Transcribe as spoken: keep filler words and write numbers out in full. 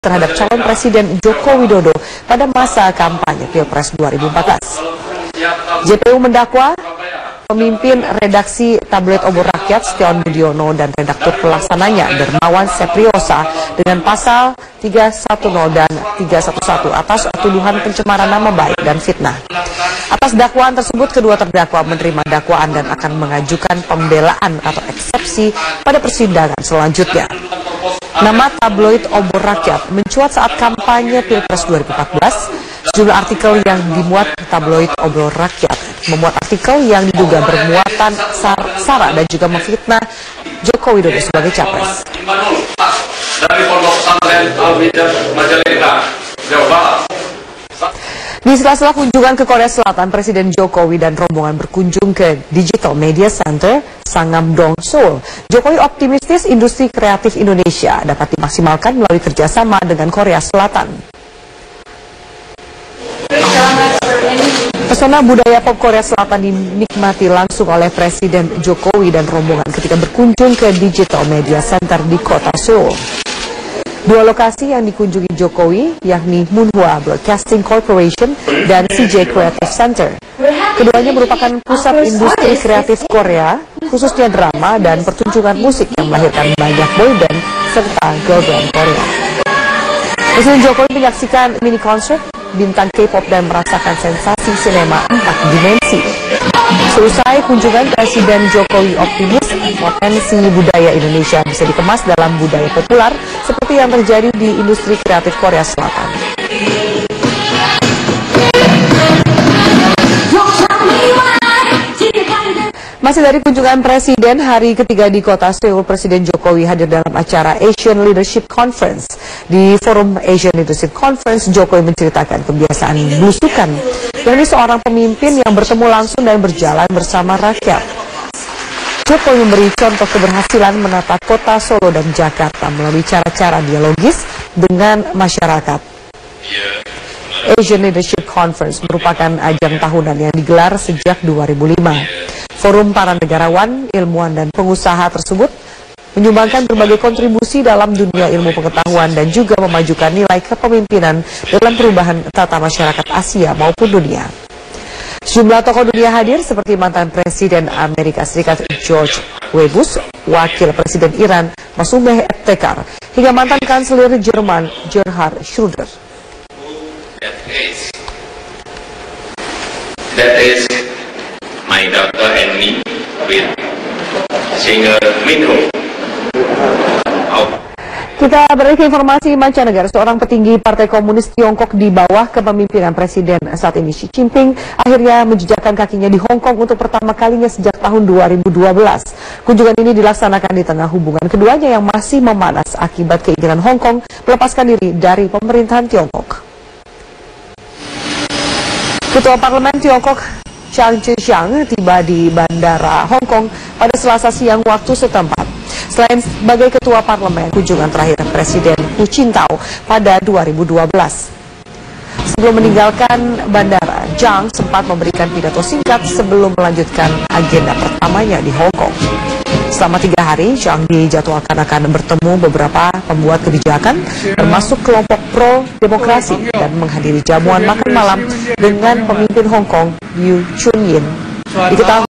terhadap calon Presiden Joko Widodo pada masa kampanye Pilpres dua ribu empat belas. J P U mendakwa pemimpin redaksi tabloid Obor Rakyat Setion Budiono dan redaktur pelaksananya Dermawan Sepriosa dengan pasal tiga sepuluh dan tiga sebelas atas tuduhan pencemaran nama baik dan fitnah. Atas dakwaan tersebut, kedua terdakwa menerima dakwaan dan akan mengajukan pembelaan atau eksepsi pada persidangan selanjutnya. Nama tabloid Obor Rakyat mencuat saat kampanye Pilpres dua ribu empat belas. Sejumlah artikel yang dimuat tabloid Obor Rakyat memuat artikel yang diduga bermuatan sar sara dan juga memfitnah Joko Widodo sebagai capres. Di sela-sela kunjungan ke Korea Selatan, Presiden Jokowi dan rombongan berkunjung ke Digital Media Center Sangamdong, Seoul. Jokowi optimistis industri kreatif Indonesia dapat dimaksimalkan melalui kerjasama dengan Korea Selatan. Pesona budaya pop Korea Selatan dinikmati langsung oleh Presiden Jokowi dan rombongan ketika berkunjung ke Digital Media Center di kota Seoul. Dua lokasi yang dikunjungi Jokowi yakni Munhwa Broadcasting Corporation dan C J Creative Center. Keduanya merupakan pusat industri kreatif Korea, khususnya drama dan pertunjukan musik yang melahirkan banyak boyband serta girl band Korea. Presiden Jokowi menyaksikan mini concert bintang K-pop dan merasakan sensasi sinema empat dimensi. Selesai kunjungan, Presiden Jokowi optimis potensi budaya Indonesia bisa dikemas dalam budaya populer seperti yang terjadi di industri kreatif Korea Selatan. Masih dari kunjungan Presiden hari ketiga di kota Seoul, Presiden Jokowi hadir dalam acara Asian Leadership Conference. Di forum Asian Leadership Conference, Jokowi menceritakan kebiasaan belusukan, yakni seorang pemimpin yang bertemu langsung dan berjalan bersama rakyat. Jokowi memberi contoh keberhasilan menata kota Solo dan Jakarta melalui cara-cara dialogis dengan masyarakat. Asian Leadership Conference merupakan ajang tahunan yang digelar sejak dua ribu lima. Forum para negarawan, ilmuwan, dan pengusaha tersebut menyumbangkan berbagai kontribusi dalam dunia ilmu pengetahuan dan juga memajukan nilai kepemimpinan dalam perubahan tata masyarakat Asia maupun dunia. Sejumlah tokoh dunia hadir seperti mantan Presiden Amerika Serikat George W. Bush, Wakil Presiden Iran Masumeh Ebtekar, hingga mantan Kanselir Jerman Gerhard Schröder. That is my daughter and me with singer Minho. Kita beralih ke informasi mancanegara. Seorang petinggi Partai Komunis Tiongkok di bawah kepemimpinan Presiden saat ini Xi Jinping akhirnya menjejakkan kakinya di Hong Kong untuk pertama kalinya sejak tahun dua ribu dua belas. Kunjungan ini dilaksanakan di tengah hubungan keduanya yang masih memanas akibat keinginan Hong Kong melepaskan diri dari pemerintahan Tiongkok. Ketua Parlemen Tiongkok Chiang Kai-shek tiba di Bandara Hong Kong pada Selasa siang waktu setempat. Selain sebagai Ketua Parlemen, kunjungan terakhir Presiden Hu Jintao pada dua ribu dua belas. Sebelum meninggalkan bandara, Chiang sempat memberikan pidato singkat sebelum melanjutkan agenda pertamanya di Hong Kong. Selama tiga hari, Chiang dijadwalkan akan bertemu beberapa pembuat kebijakan, termasuk kelompok pro-demokrasi, dan menghadiri jamuan makan malam dengan pemimpin Hong Kong, Yu Chun-yin. Diketahui